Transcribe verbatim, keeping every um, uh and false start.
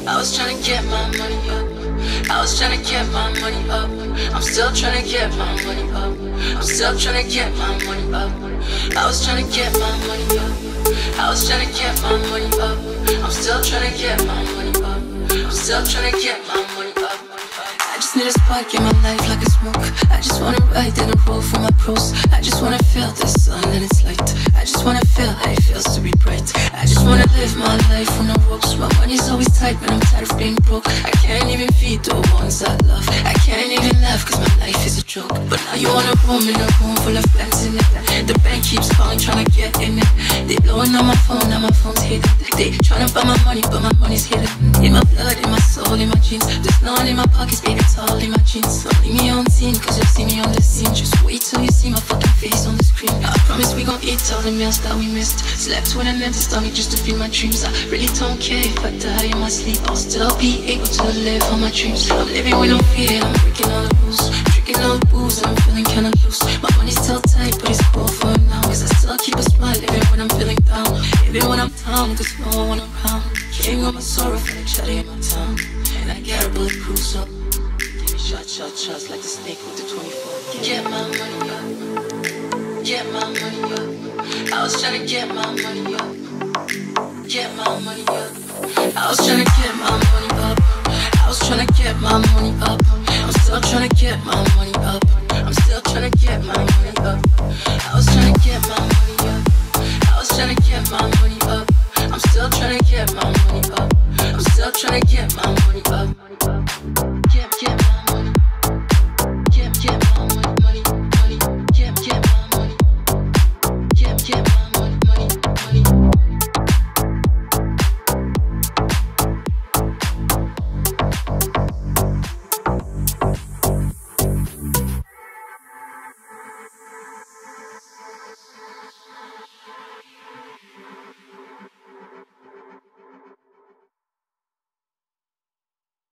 I was trying to get my money up. I was trying to get my money up. I'm still trying to get my money up. I'm still trying to get my money up. I was trying to get my money up. I was trying to get my money up. I'm still trying to get my money up. I'm still trying to get my money up. I just need a spark in my life like a smoke. I just wanna ride in a roll for my pros. I just wanna feel the sun and its light. I just wanna feel how it feels to be bright. I just wanna live my life on the ropes. My money's always tight, but I'm tired of being broke. I can't even feed the ones I love. I can't even laugh cause my life is a joke. But now you wanna room in a room full of plans in it. The bank keeps calling, trying to get in it. They blowing on my phone, now my phone's hidden. They trying to buy my money, but my money's hidden. In my blood, in my soul, in my jeans. There's none in my pockets, baby, it's all in my jeans. Don't leave me on scene, cause you'll see me on the scene. Just wait till you see my fucking face on the screen. I promise we gon' eat all the meals that we missed. Slept with an empty stomach just to feed my dreams. I really don't care if I die in my sleep. I'll still be able to live on my dreams. I'm living with no fear, I'm breaking all the rules. Drinking all the booze and I'm feeling kinda loose. My money's still tight, but it's cool for now. Cause I still keep a smile even when I'm feeling down. Even when I'm down, cause no one around. King of my sorrow, feeling chatty in my town. And I got a bulletproof so give me shot, shot, shots like the snake with the twenty-four. Get my money up. Get my money up. I was trying to get my money up. Get my money up. I was trying to get my money up. I was trying to get my money up. I'm still trying to get my money up.